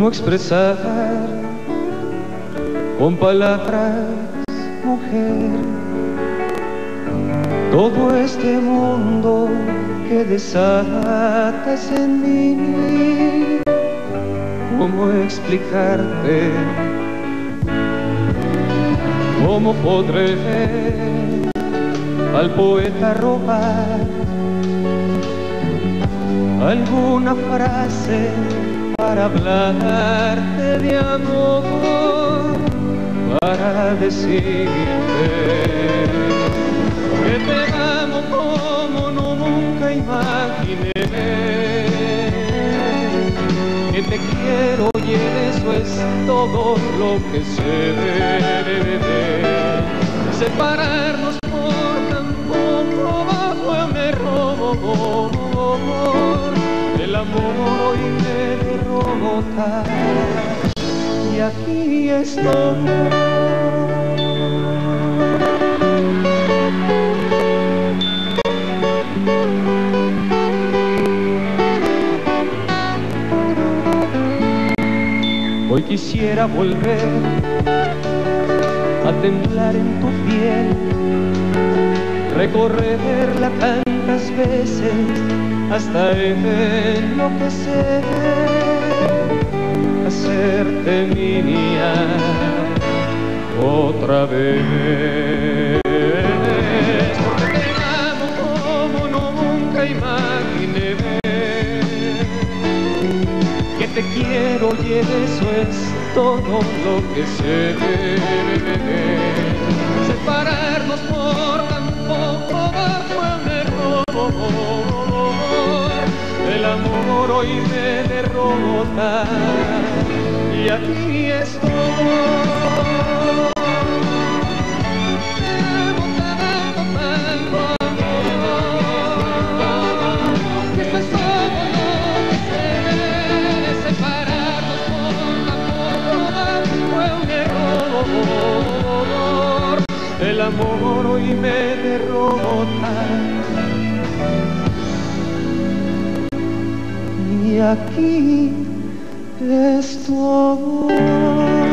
¿Cómo expresar con palabras, mujer, todo este mundo que desatas en mí? ¿Cómo explicarte? ¿Cómo podré al poeta robar alguna frase para hablarte de amor, para decirte que te amo como nunca imaginé, que te quiero y eso es todo lo que sé. Separarnos por tan poco bajo un error, el amor hoy me derrota y aquí estoy. Hoy quisiera volver a temblar en tu piel, recorrerla tantas veces hasta enloquecer, hacerte mía otra vez. Porque te amo como nunca imaginé, que te quiero y eso es todo lo que sé. Separarnos por tan poco bajo un error, el amor hoy me derrota y aquí estoy. El amor hoy me derrota y aquí estoy.